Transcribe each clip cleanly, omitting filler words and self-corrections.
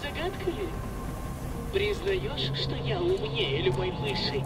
Загадка ли? Признаешь, что я умнее любой мыши?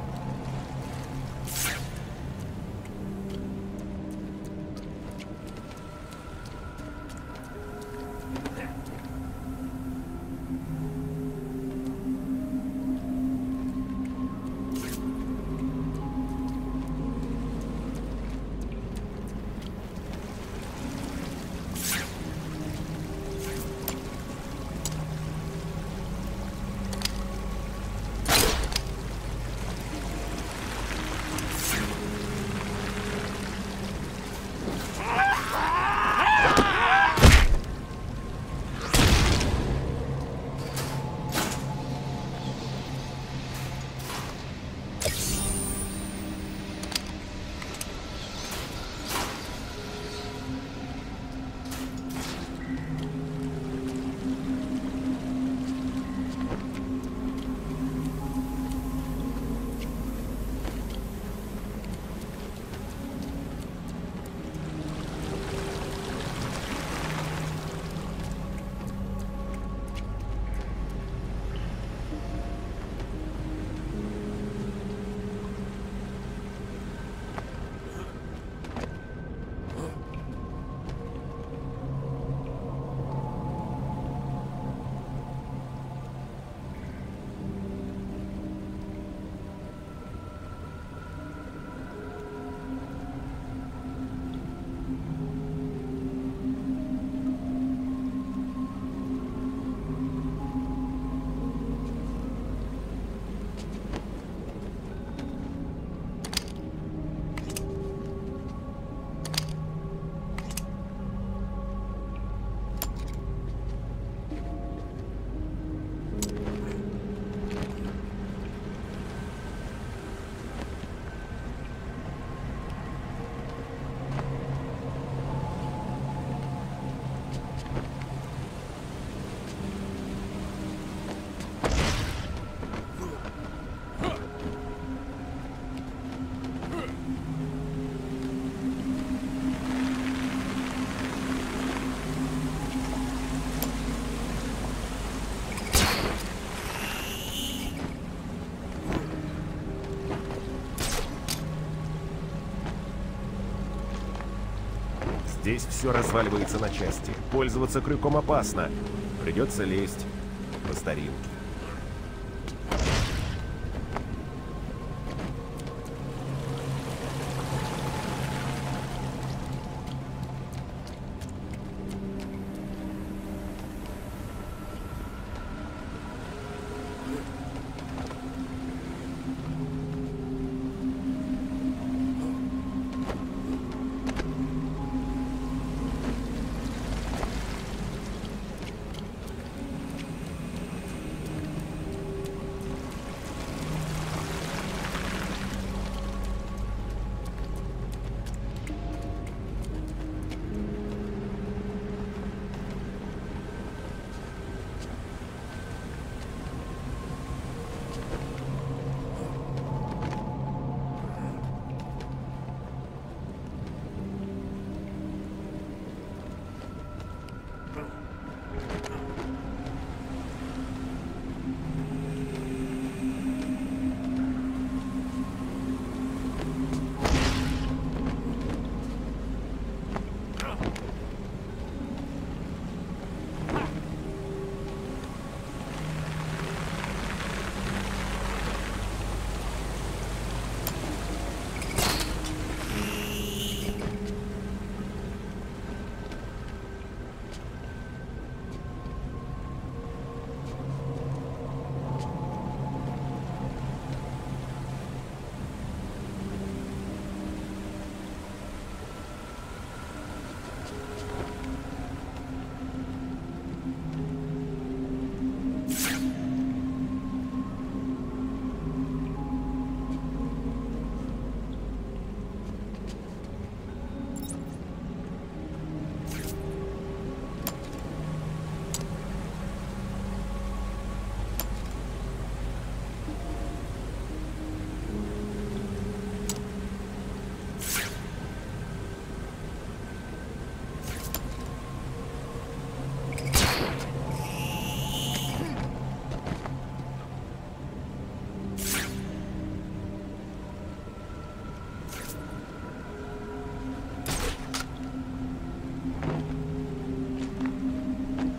Здесь все разваливается на части. Пользоваться крюком опасно. Придется лезть по старинке.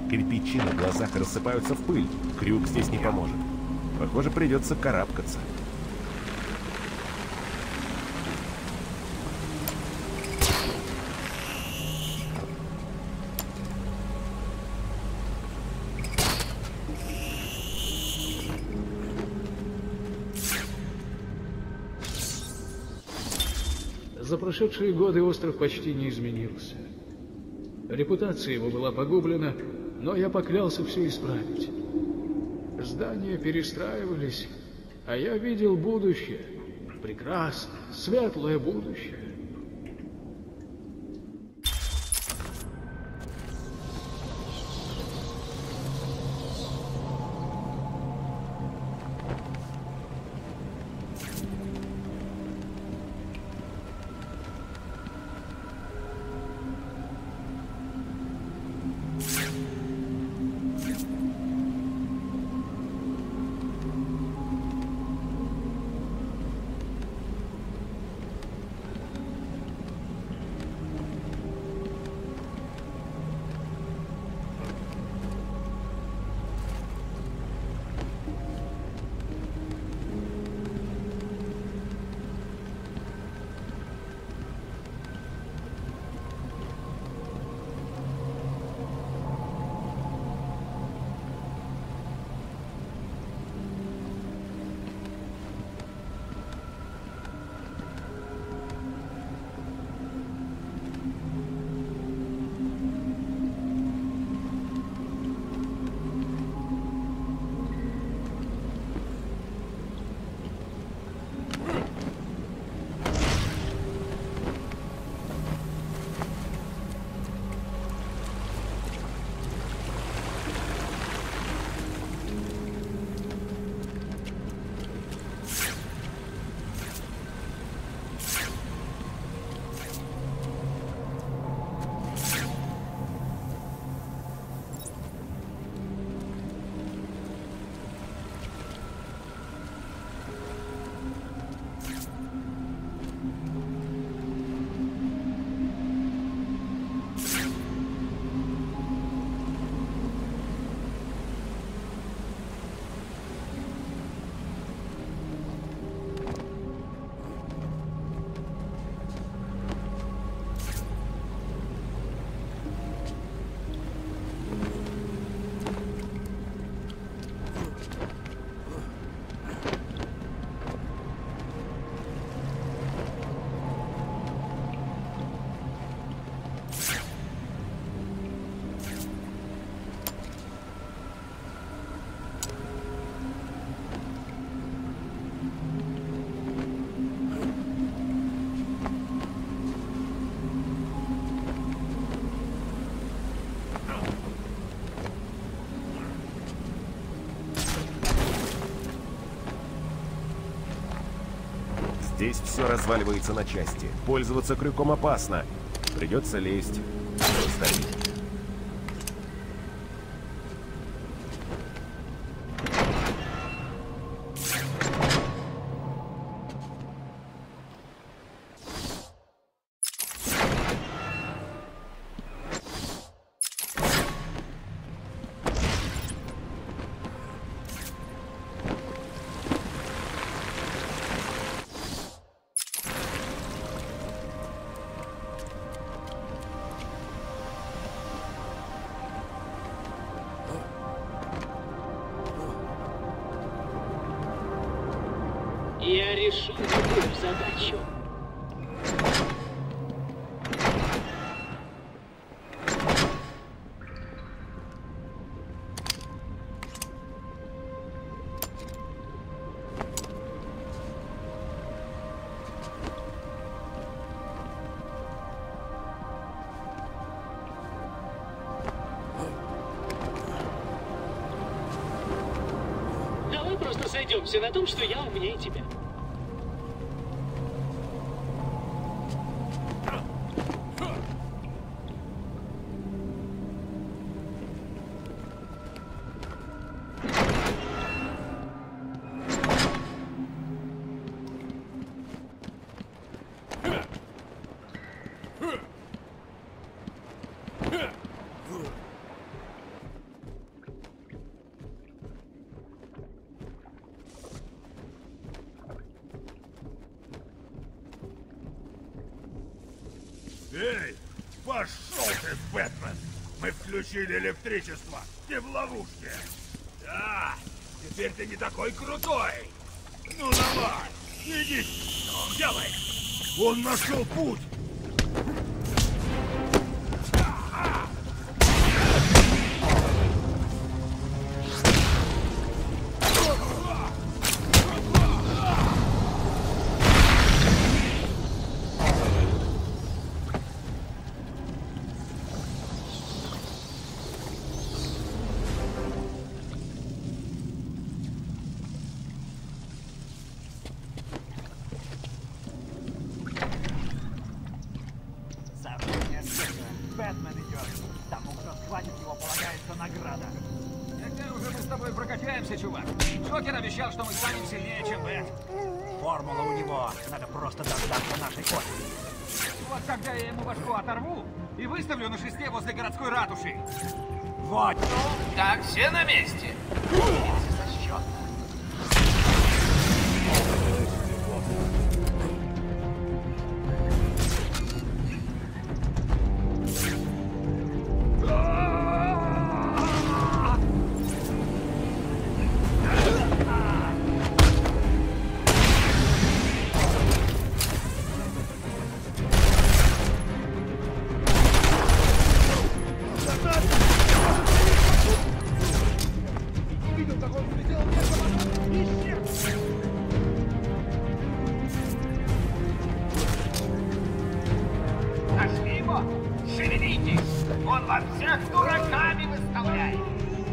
Кирпичи на глазах рассыпаются в пыль. Крюк здесь не поможет. Похоже, придется карабкаться. За прошедшие годы остров почти не изменился. Репутация его была погублена, но я поклялся все исправить. Здания перестраивались, а я видел будущее. Прекрасное, светлое будущее. Здесь все разваливается на части. Пользоваться крюком опасно. Придется лезть. Сдавить. Я решу любую задачу. Давай просто сойдемся на том, что я умнее тебя. Эй, пошел ты, Бэтмен! Мы включили электричество, ты в ловушке! Да, теперь ты не такой крутой! Ну давай, иди, что делай! Он нашел путь! Бэтмен идет. Тому, кто схватит его, полагается награда. Когда уже мы с тобой прокачаемся, чувак? Джокер обещал, что мы станем сильнее, чем Бэт. Формула у него. Надо просто дождаться нашей очереди. Вот когда я ему башку оторву и выставлю на шесте возле городской ратуши. Вот. Так, все на месте. Зачетно. Нашли его? Шевелитесь! Он вас всех дураками выставляет!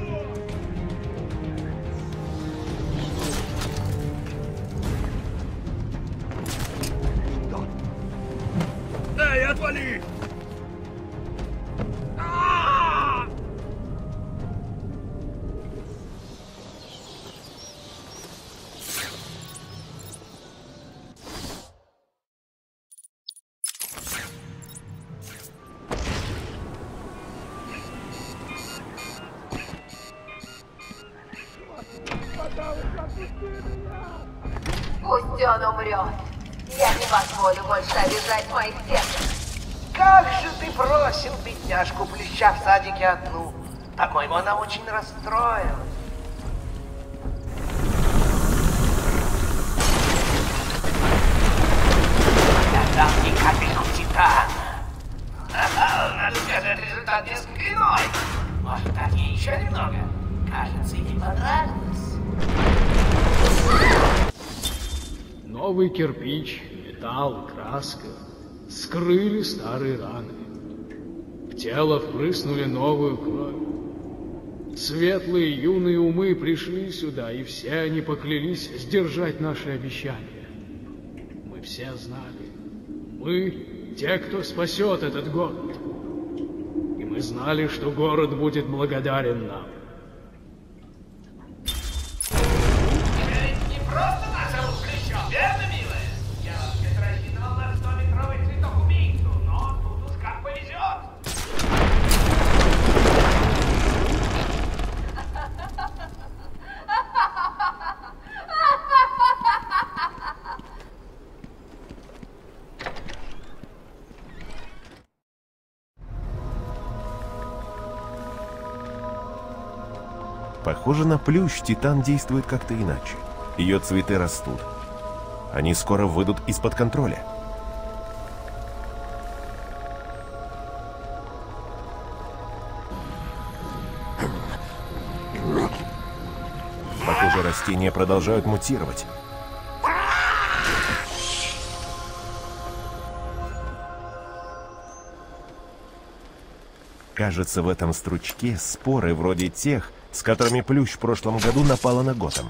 Эй, отвали! Пусть он умрет. Я не позволю больше обижать моих деток. Как же ты бросил бедняжку Плюща в садике одну? По-моему, она очень расстроилась. Я дам ей капельку титана. Ага, этот результат несколько иной. Может, дать ей еще немного? Кажется, ей понравилось. Новый кирпич, металл, краска скрыли старые раны. В тело впрыснули новую кровь. Светлые юные умы пришли сюда, и все они поклялись сдержать наши обещания. Мы все знали. Мы — те, кто спасет этот город. И мы знали, что город будет благодарен нам. Не просто назовут Плющом, верно, милая? Я вообще-то рассчитывал на 100-метровый цветок-убийцу, но тут уж как повезет. Похоже на плющ, Титан действует как-то иначе. Ее цветы растут. Они скоро выйдут из-под контроля. Похоже, растения продолжают мутировать. Кажется, в этом стручке споры вроде тех, с которыми Плющ в прошлом году напала на Готэм.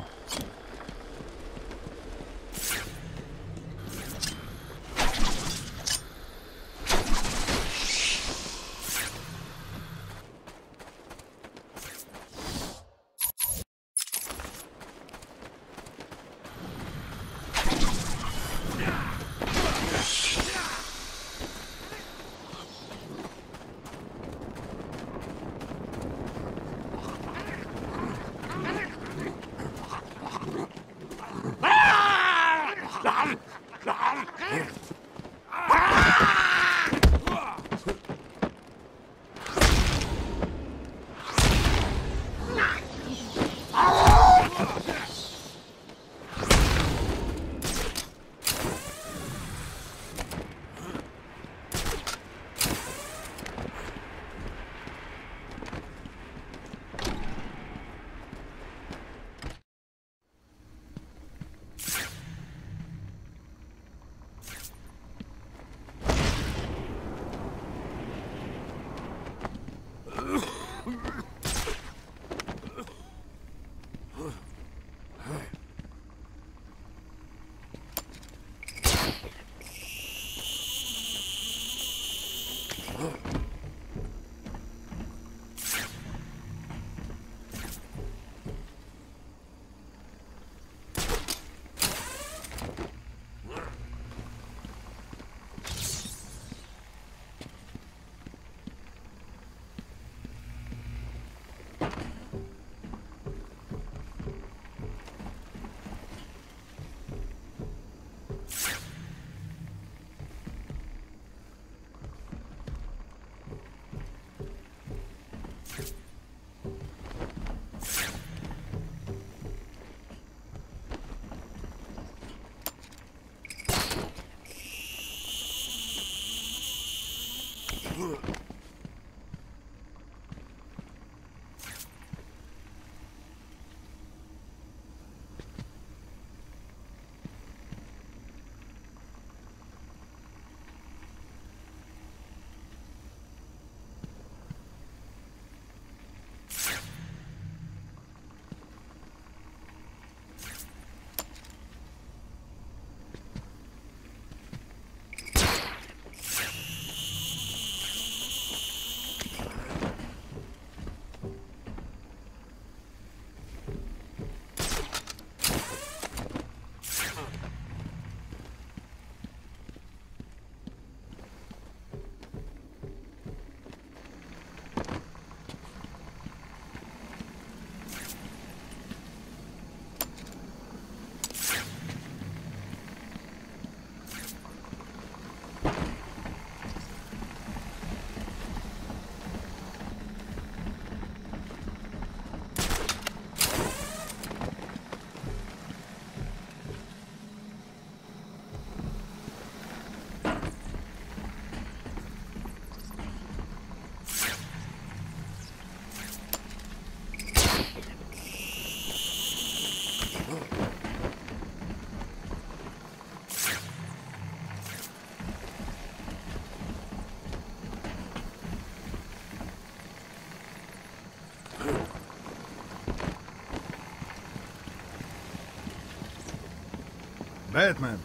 Бэтмен!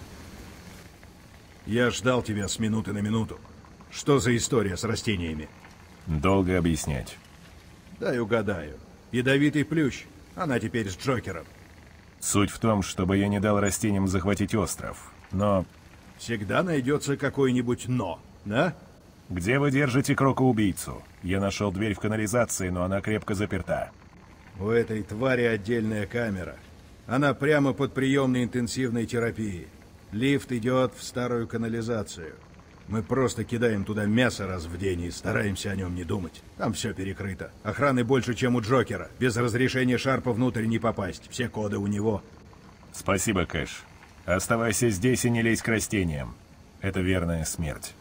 Я ждал тебя с минуты на минуту. Что за история с растениями? Долго объяснять. Дай угадаю. Ядовитый плющ. Она теперь с Джокером. Суть в том, чтобы я не дал растениям захватить остров. Но Всегда найдется какое-нибудь «но», да? где вы держите Крока-убийцу? Я нашел дверь в канализации, но она крепко заперта. У этой твари отдельная камера. Она прямо под приемной интенсивной терапии. Лифт идет в старую канализацию. Мы просто кидаем туда мясо раз в день и стараемся о нем не думать. Там все перекрыто. Охраны больше, чем у Джокера. Без разрешения Шарпа внутрь не попасть. Все коды у него. Спасибо, Кэш. Оставайся здесь и не лезь к растениям. Это верная смерть.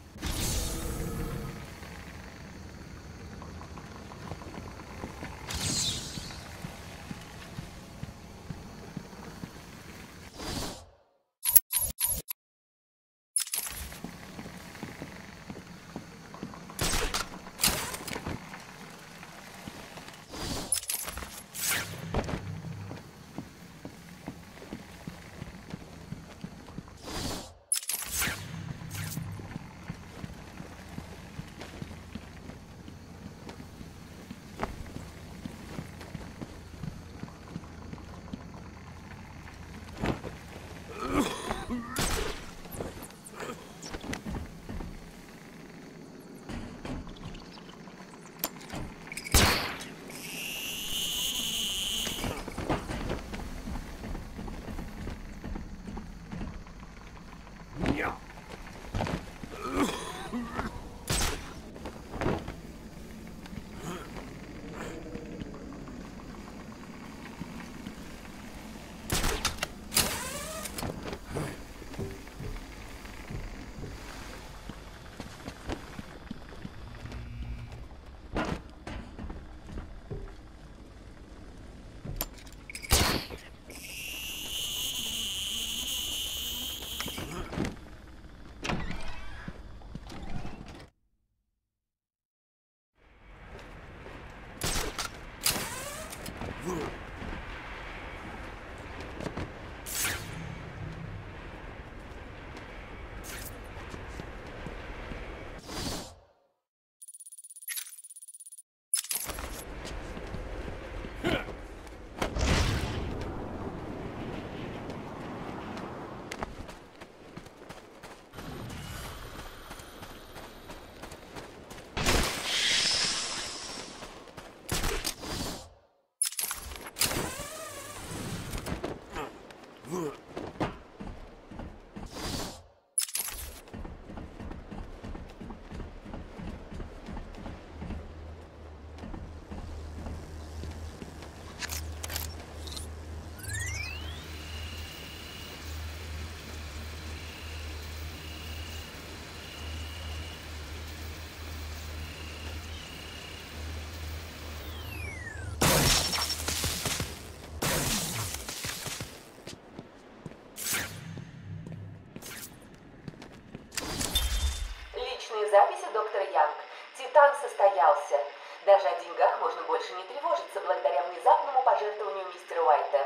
Записи, доктор Янг. Титан состоялся. Даже о деньгах можно больше не тревожиться благодаря внезапному пожертвованию мистера Уайта.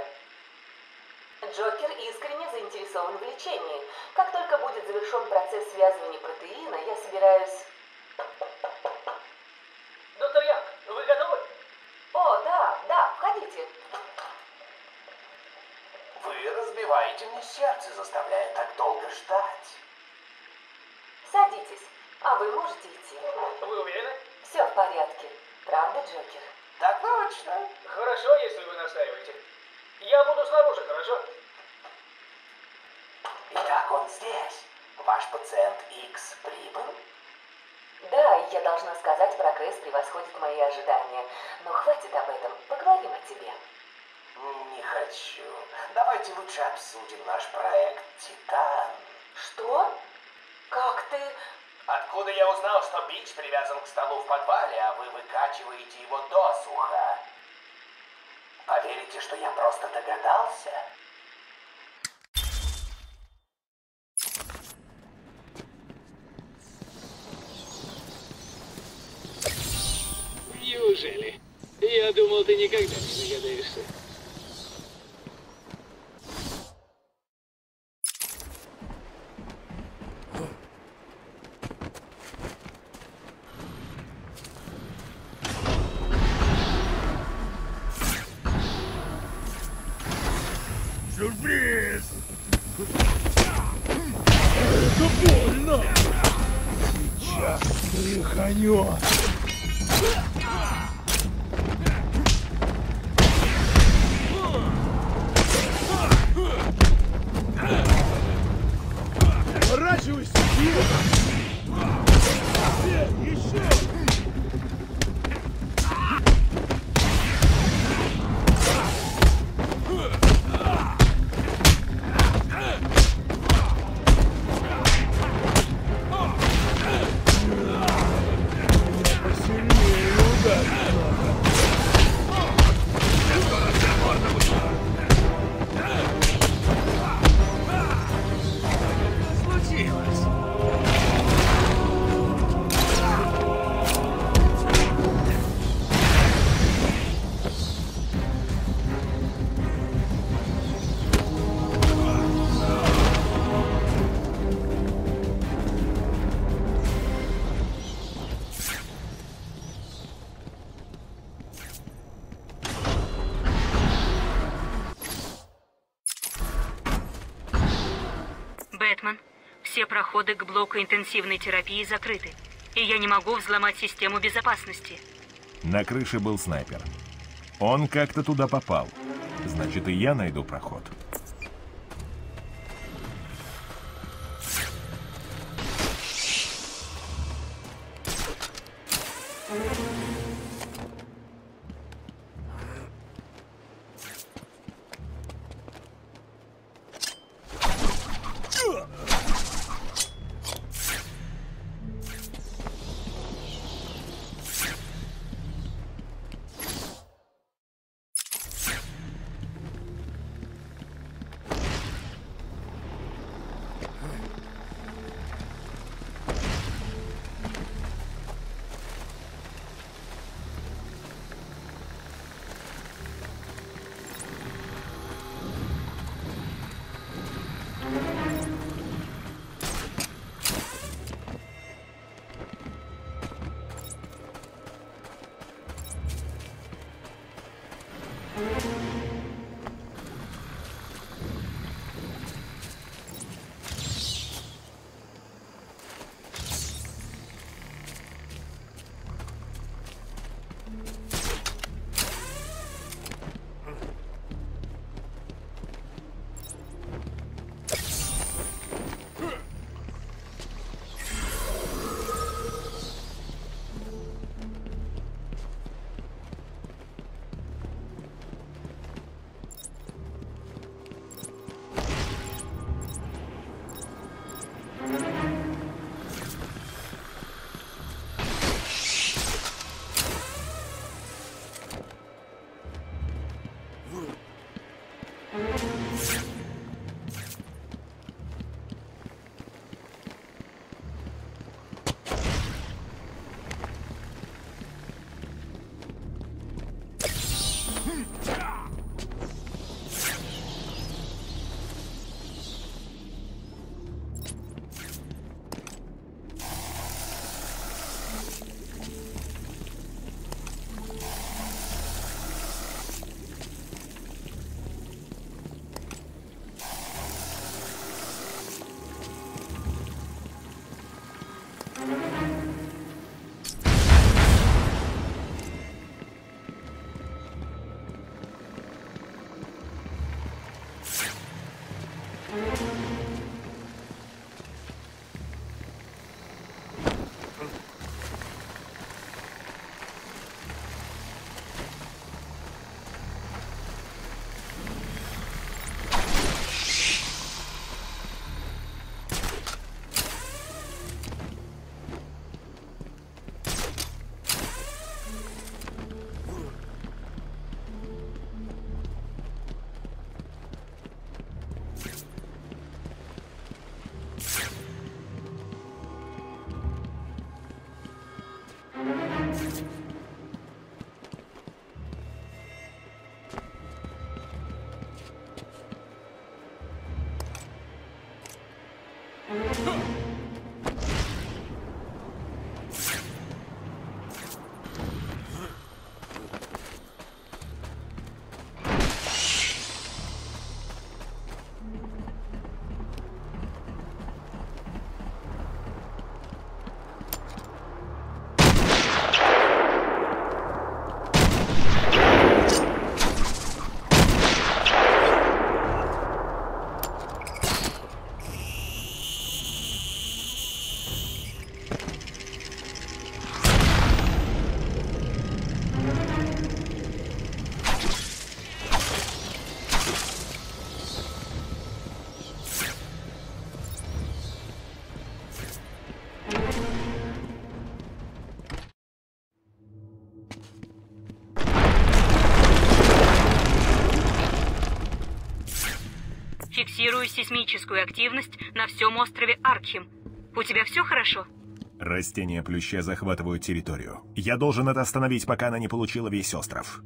Джокер искренне заинтересован в лечении. Как только будет завершен процесс связывания протеина, я собираюсь... Доктор Янг, вы готовы? О, да, входите. Вы разбиваете мне сердце, заставляя так долго ждать. Садитесь. А вы можете идти? Вы уверены? Все в порядке. Правда, Джокер? Так точно. Хорошо, если вы настаиваете. Я буду снаружи, хорошо? Итак, он здесь. Ваш пациент Икс прибыл? Да, я должна сказать, прогресс превосходит мои ожидания. Но хватит об этом. Поговорим о тебе. Не хочу. Давайте лучше обсудим наш проект «Титан». Что? Как ты... Откуда я узнал, что Бич привязан к столу в подвале, а вы выкачиваете его досуха? Поверите, что я просто догадался? Неужели? Я думал, ты никогда не догадаешься. же больно! Сейчас тряханет! Поворачивайся! Еще! Бэтмен, все проходы к блоку интенсивной терапии закрыты, и я не могу взломать систему безопасности. На крыше был снайпер. Он как-то туда попал. Значит, и я найду проход. сейсмическую активность на всем острове Аркхем. У тебя все хорошо? Растения плюща захватывают территорию. Я должен это остановить, пока она не получила весь остров.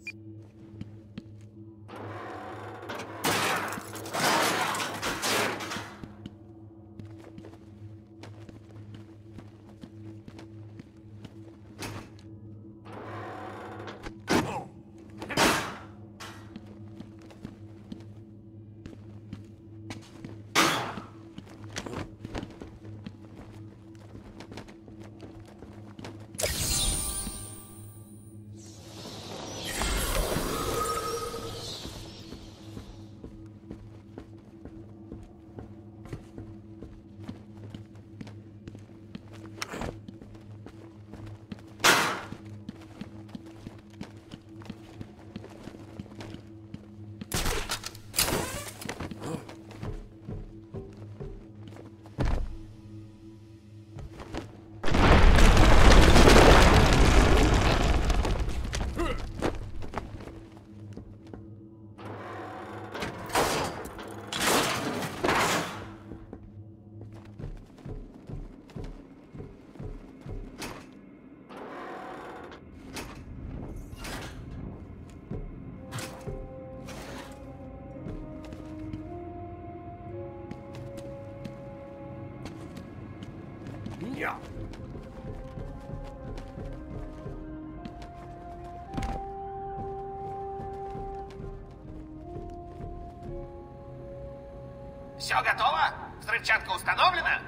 Все готово? Взрывчатка установлена?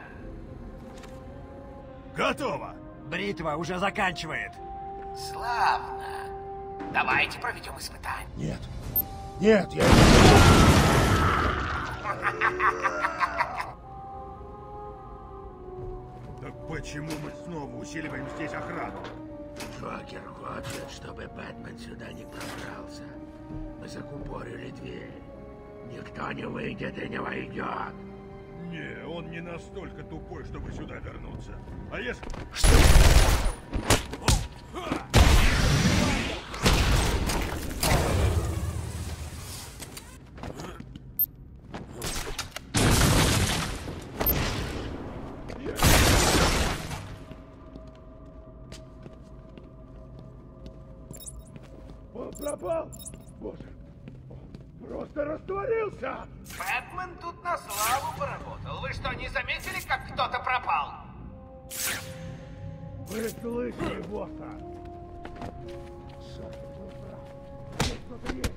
Готово! Бритва уже заканчивает. Славно. Давайте проведем испытание. Нет. Нет, я... Так почему мы снова усиливаем здесь охрану? Джокер хочет, чтобы Бэтмен сюда не пробрался. Мы закупорили дверь. Никто не выйдет и не войдет. Не, он не настолько тупой, чтобы сюда вернуться. А если... Он пропал? Боже, он просто растворился! Бэтмен тут на славу поработал. Вы что, не заметили, как кто-то пропал? Вы слышали, босса? Черт, был прав. Здесь кто-то есть.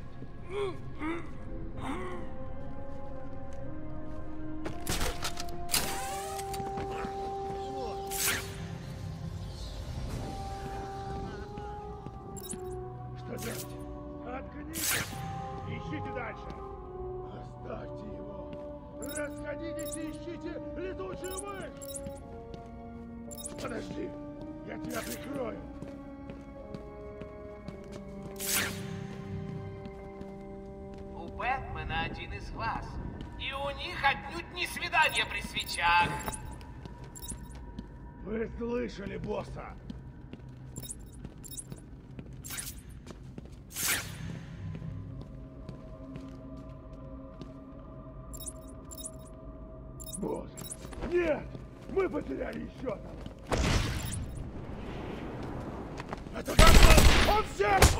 Что делать? Отгонитесь! Ищите дальше! Оставьте его! Расходитесь и ищите летучую мышь! Подожди! Я тебя прикрою! У Бэтмена один из вас. И у них отнюдь не свидание при свечах. Вы слышали, босса? Боже! Нет! Мы потеряли еще одного! Это Бэтмен! Он здесь!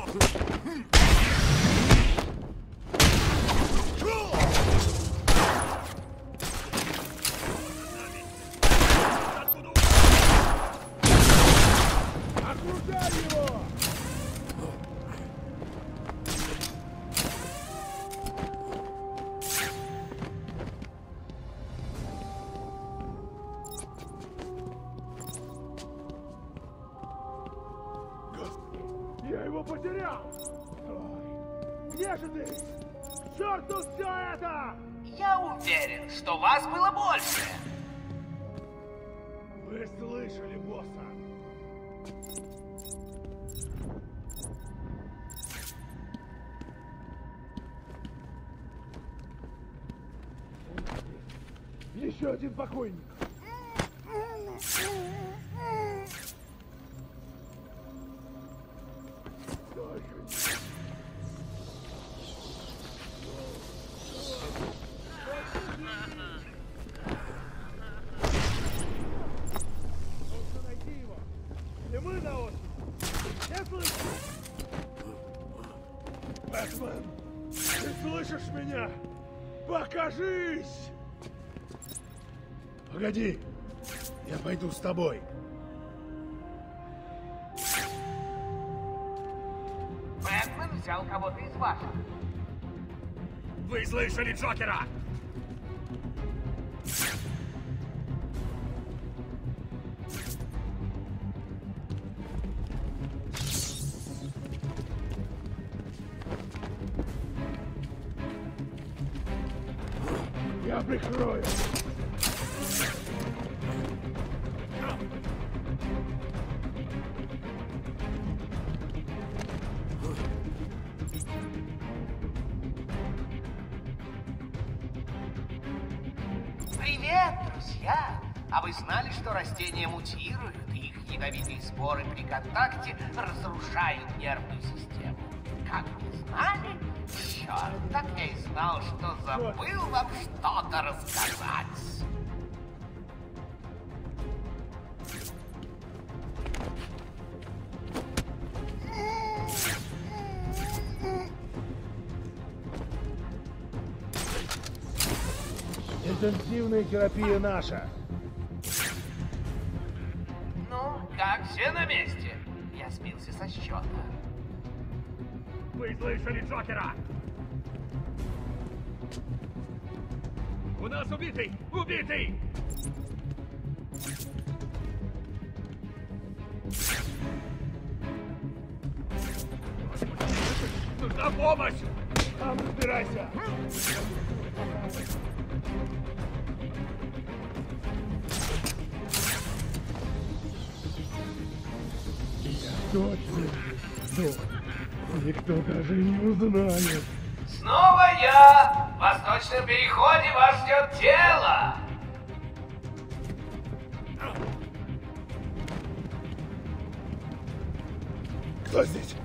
Окружай его! Я его потерял! Ой, где же ты? К черту все это! Я уверен, что вас было больше. Вы слышали, босса? Еще один покойник. меня! Покажись! Погоди, я пойду с тобой. Бэтмен взял кого-то из ваших. Вы слышали Джокера? Я прикрою. Привет, друзья! А вы знали, что растения мутируют, и их ядовитые споры при контакте разрушают нервную систему? Как вы знали? Черт, так я и знал, что забыл вам что-то рассказать. Интенсивная терапия наша. Ну, как все на месте? Я сбился со счета. Вы слышали Джокера? У нас убитый! Убитый! Нужна помощь! Там разбирайся! Точно. Ну, никто даже не узнает. Снова я! В восточном переходе вас ждет тело! Кто здесь?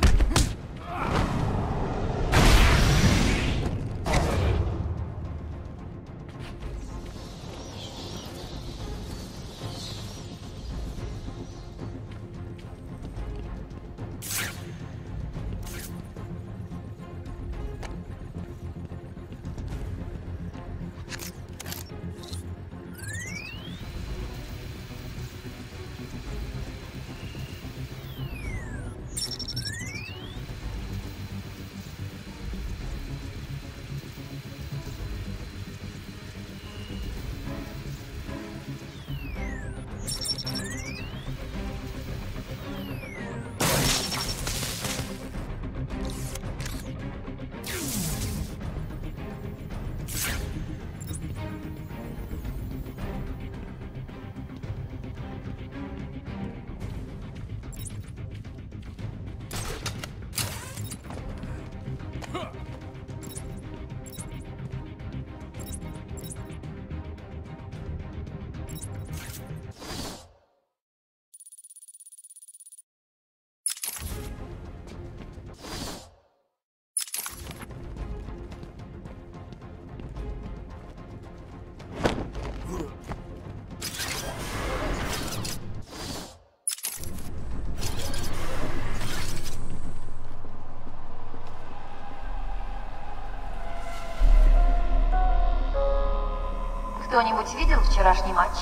Кто-нибудь видел вчерашний матч?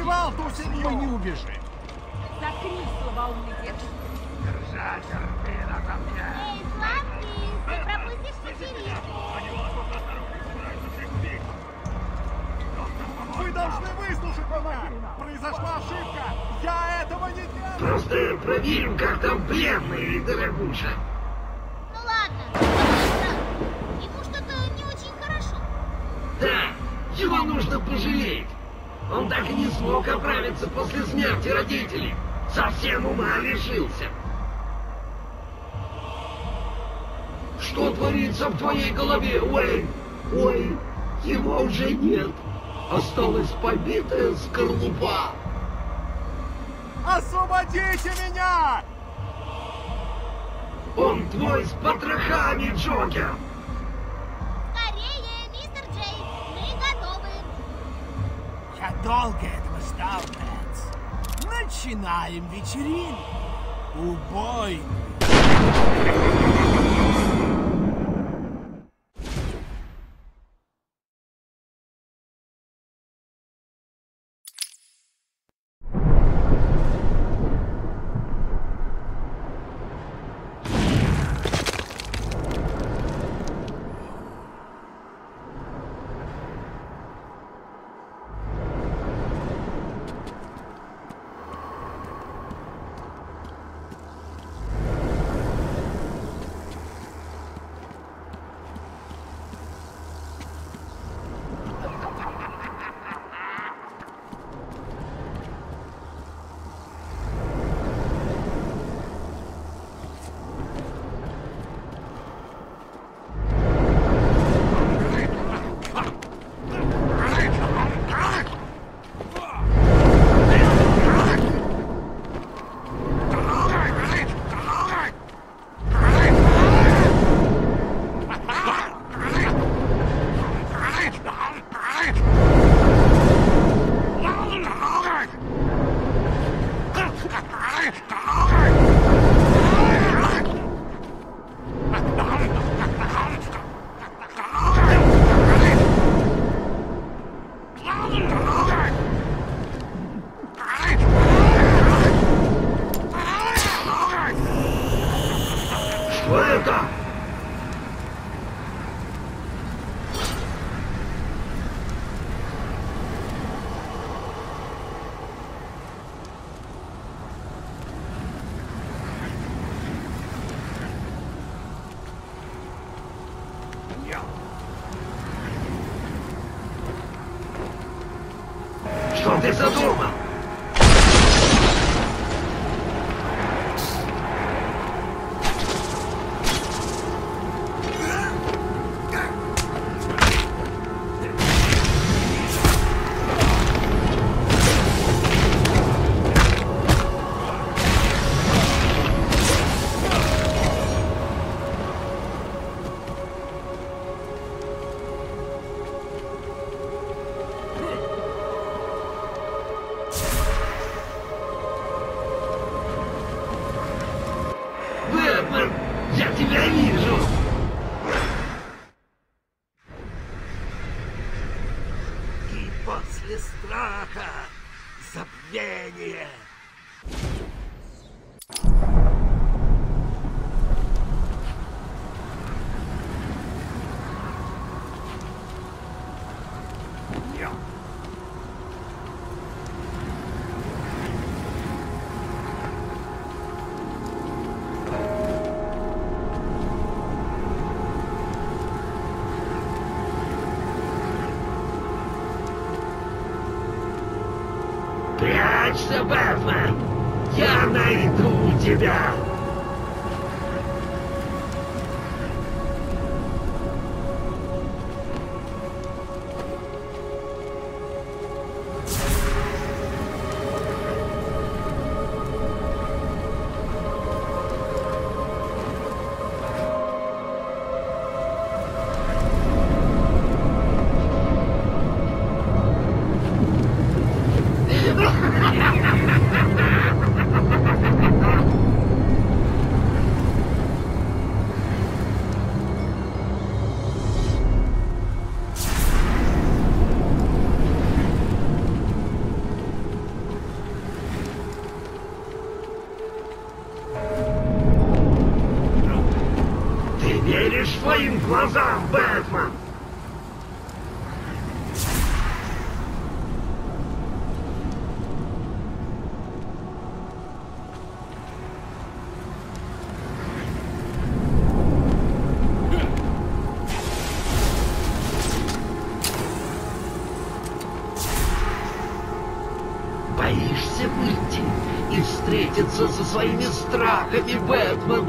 Прорвал ту семью! Мы не убежим! Заткнись, слабоумный девчонка! Держать Арпина ко мне! Эй, сладкий, ты пропустишь вечеринку! Вы должны выслушать меня! Произошла ошибка! Я этого не делал! Просто проверим, как там пленный, дорогуша. Ну ладно, брат. Ему что-то не очень хорошо. Да, его нужно пожалеть. Он так и не смог оправиться после смерти родителей. Совсем ума лишился. Что творится в твоей голове, Уэйн? Ой, его уже нет. Осталась побитая скорлупа. Освободите меня! Он твой с потрохами, Джокер. Скорее, мистер Джей, мы готовы. Я долго этого ждал, Бэтс. Начинаем вечеринку. Убойный. Что это? Что ты задумал? Бэтмен, я тебя вижу! И после страха забвение! Прячься, Бэтмен! Я найду тебя! Бэтмен! Боишься выйти и встретиться со своими страхами, Бэтмен?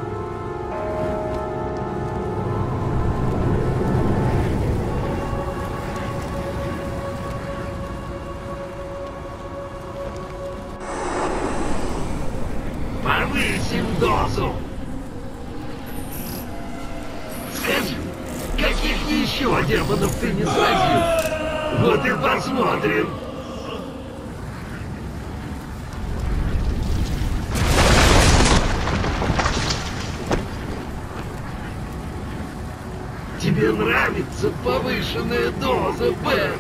Повысим дозу! Скажи, каких еще демонов ты не сразил? Вот и посмотрим! Тебе нравится повышенная доза, Бэт?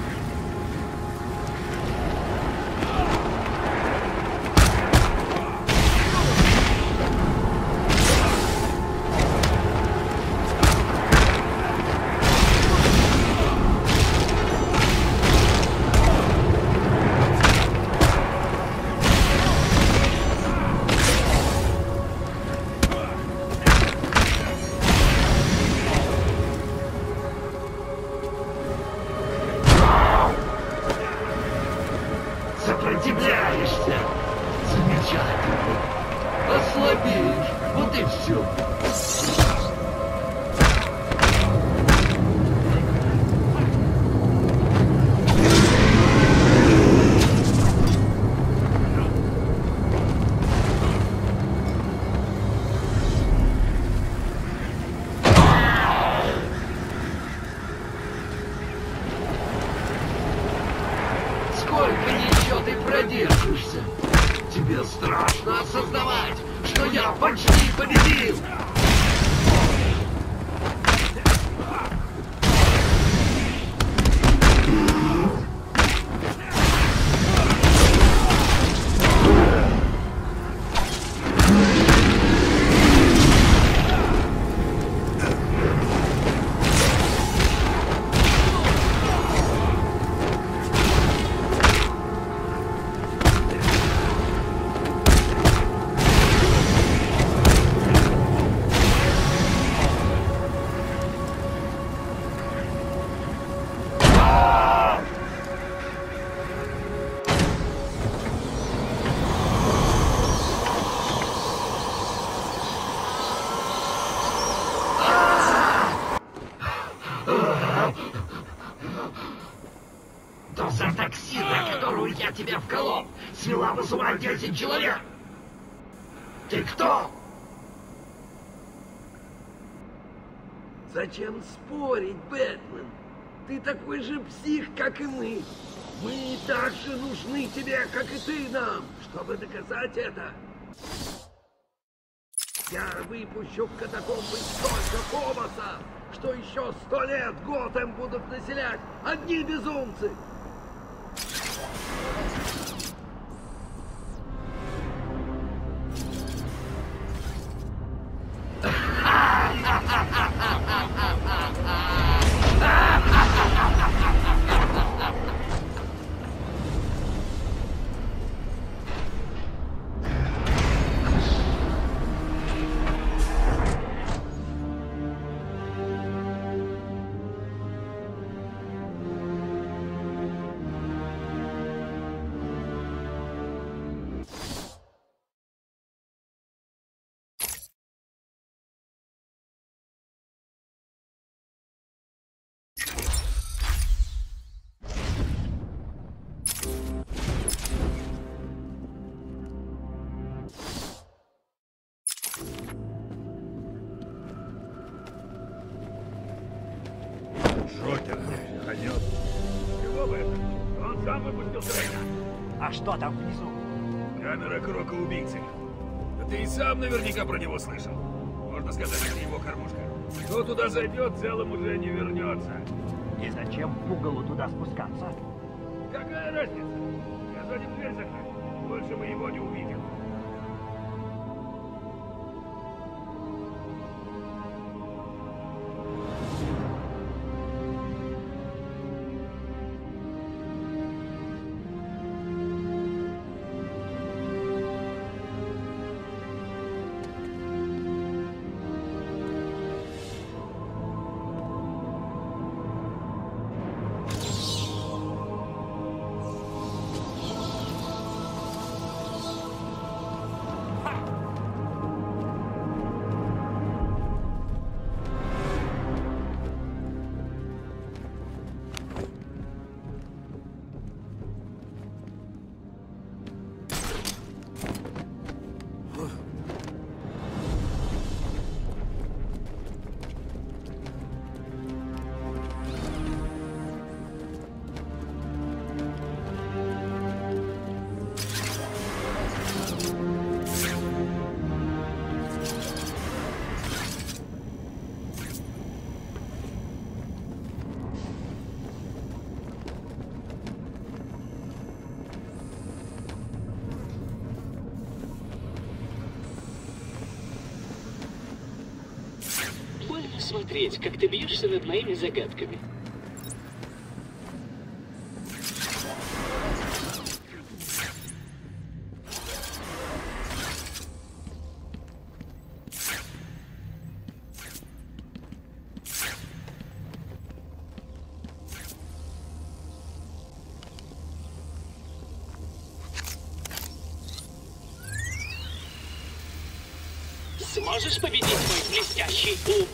Сопротивляешься? Замечательно. Ослабеешь. Вот и все. Сколько еще ты продержишься? Тебе страшно осознавать, что я почти победил! Доза токсина, которую я тебе вколол, свела бы с ума 10 человек! Ты кто? Зачем спорить, Бэтмен? Ты такой же псих, как и мы. Мы так же нужны тебе, как и ты нам, чтобы доказать это. Я выпущу в катакомбы столько Фобоса, что еще 100 лет Готэм будут населять одни безумцы. Джокер, конец. Чего бы это? Он сам выпустил Дрейна. А что там внизу? Камера Крока-убийцы. Да ты и сам наверняка про него слышал. Можно сказать, это его кормушка. Кто туда зайдет, целым уже не вернется. И зачем пугалу туда спускаться? Какая разница? Я за ним дверь закрыл. Больше мы его не увидим. посмотреть, как ты бьешься над моими загадками. Сможешь победить мой блестящий ум?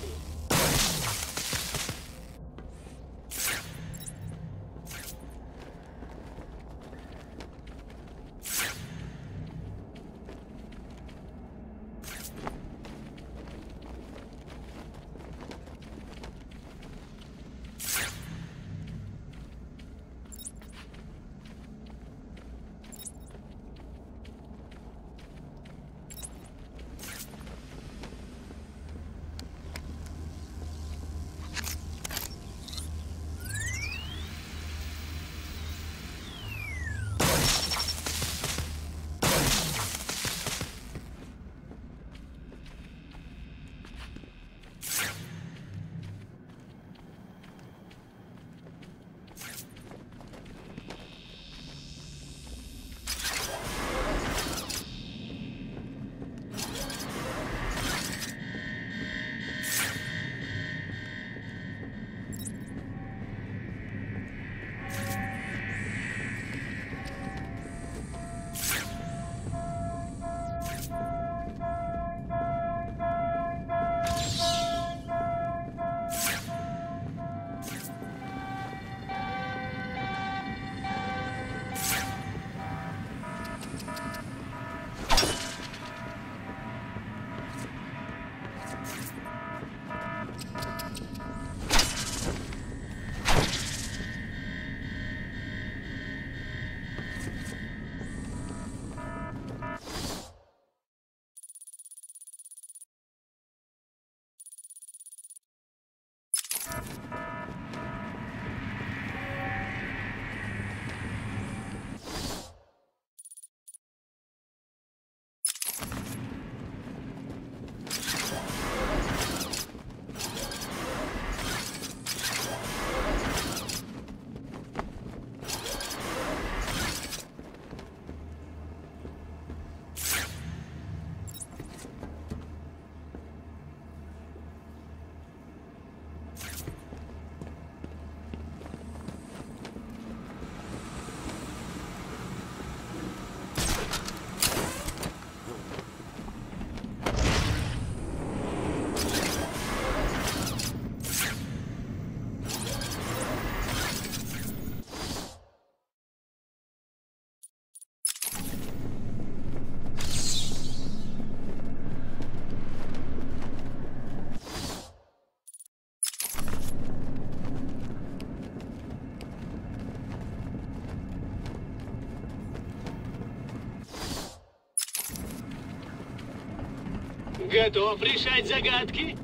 Готов решать загадки?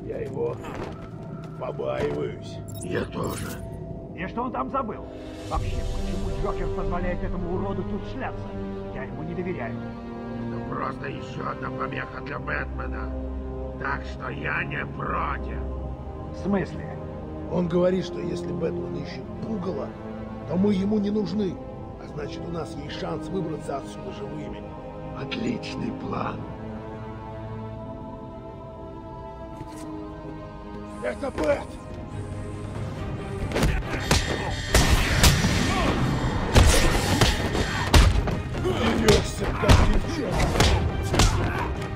Я его побаиваюсь. Я тоже. И что он там забыл? Вообще, почему Джокер позволяет этому уроду тут шляться? Я ему не доверяю. Это просто еще одна помеха для Бэтмена. Так что я не против. В смысле? Он говорит, что если Бэтмен ищет пугало, то мы ему не нужны. А значит, у нас есть шанс выбраться отсюда живыми. Отличный план. Это Бэт! Дерёшься, как девчонка!